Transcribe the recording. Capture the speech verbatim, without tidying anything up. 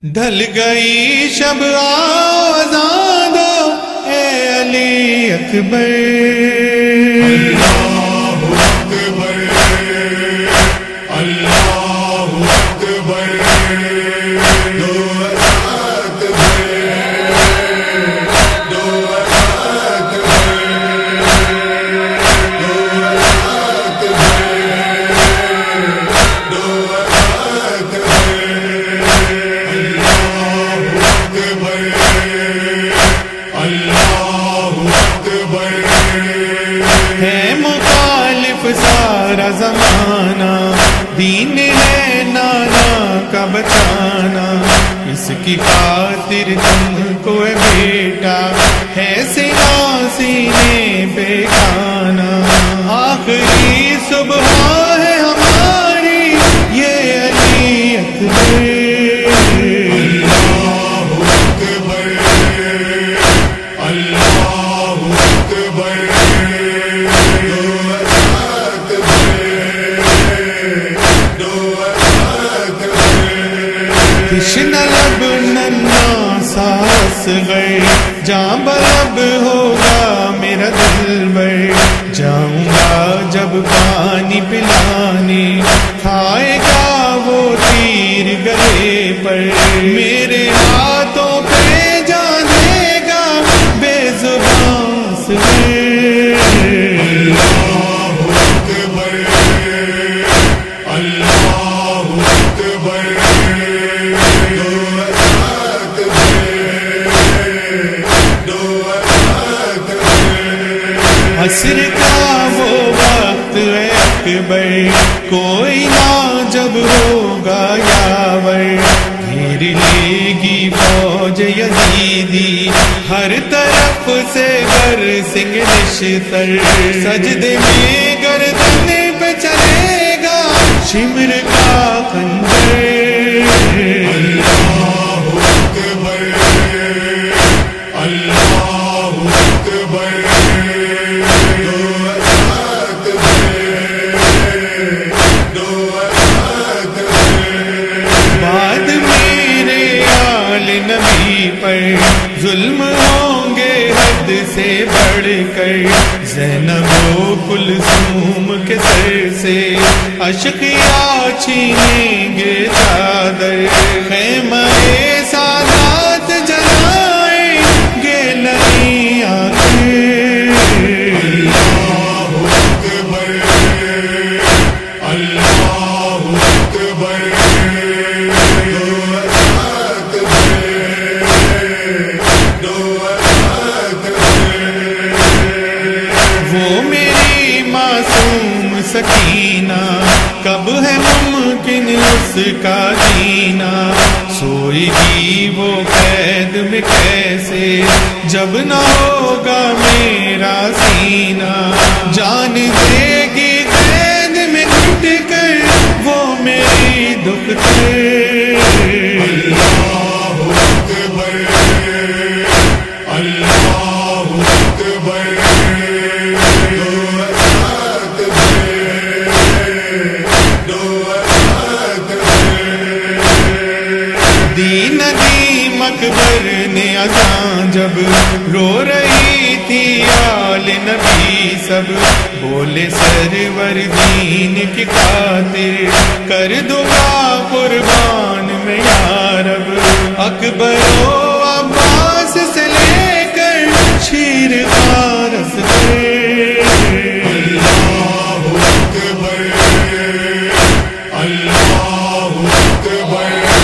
ڈھل گئی شب آزاں دو اے علی اکبر، اللہ اکبر اللہ اکبر، دو رکعت دو رکعت دو رکعت دو رکعت اللہ اکبر۔ ہے مخالف سارا زمانہ، دین ہے نانا کا بچانا، اس کی خاطر تم کو اے بیٹا ہے سینہ سینے پہ کھانا، آخری صبح ہے ہماری یہ علی اکبر، تشنہ لب ننا ساس گئے، جاں بلب ہوگا میرا دل بر، جاؤں گا جب پانی پلانے، کھائے گا وہ تیر گلے پر، میرے ہاتھوں پہ جان دے گا بے زبان سے، عصر کا وہ وقت ہے اکبر، کوئی نہ جب ہوگا یاور، گھیر لے گی فوج یزیدی، ہر طرف سے برسیں گے نشتر، سجدے میں گردن پہ چلے گا شمر کا خنجر، ظلم ہوں گے حد سے بڑھ کر، زینب و کلثوم کے سر سے اشقیا چھینیں گے چادر، خیمہ سادات جلائیں گے نہیں آ کر، اللہ اکبر اللہ اکبر، وہ میری معصوم سکینہ، کب ہے ممکن اس کا جینا، سوئے گی وہ قید میں کیسے جب نہ ہوگا میرا سینہ، جان دے گی قید میں گھٹ کر وہ میری دختر، دین دیم اکبر نے اذان جب رو رہی تھی آل نبی سب، بولے سرور دین کی خاطر کر دوں گا قربان میں یا رب، اکبر و عباس سے لے کر شیر فارس تک، اللہ اکبر اللہ اکبر۔